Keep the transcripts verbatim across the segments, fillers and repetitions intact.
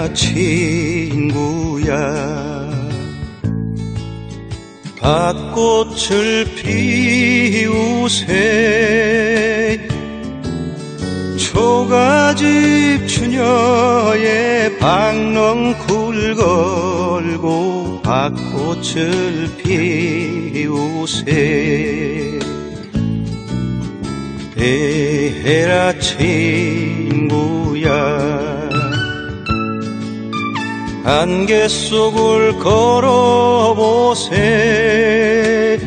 해라 친구야. 밭꽃을 피우세. 초가집 추녀의 박넝쿨 걸고 밭꽃을 피우세. 해라 친구야. 안개 속을 걸어보세.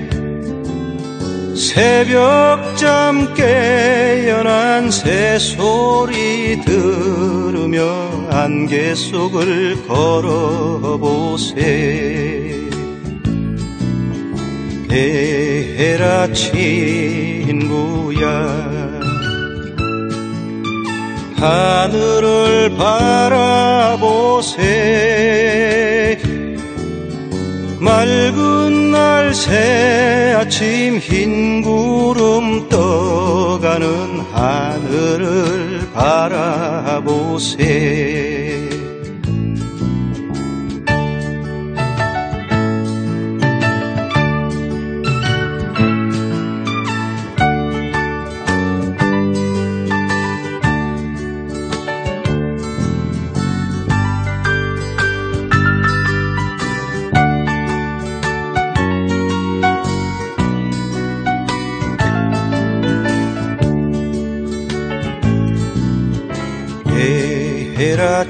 새벽잠 깨어난 새소리 들으며 안개 속을 걸어보세. 해라 친구야. 하늘을 바라보세. 맑은 날 새아침 흰 구름 떠가는 하늘을 바라보세. 해라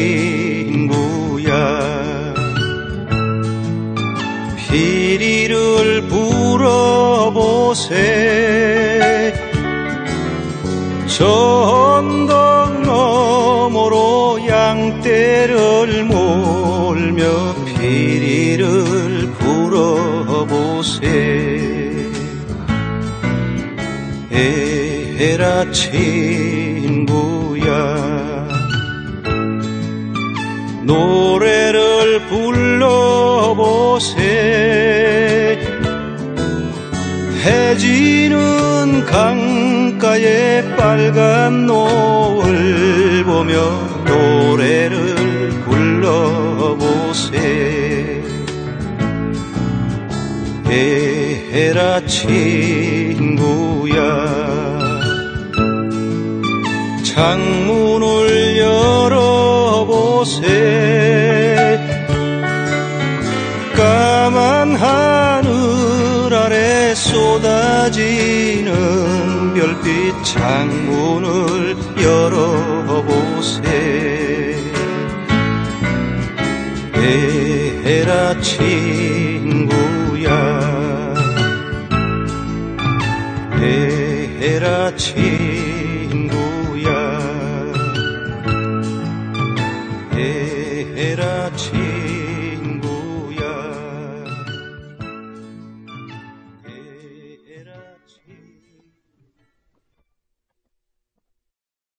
친구야. 피리를 불어보세. 저 언덕 너머로 양떼를 몰며 피리를 불어보세. 해라 친구야. 노래를 불러보세. 해지는 강가의 빨간 노을 보며 노래를 불러보세. 해라 친구야. 창문을 열어보세. 까만 하늘 아래 쏟아지는 별빛 창문을 열어보세. 해라 친구야. 해라 친구야.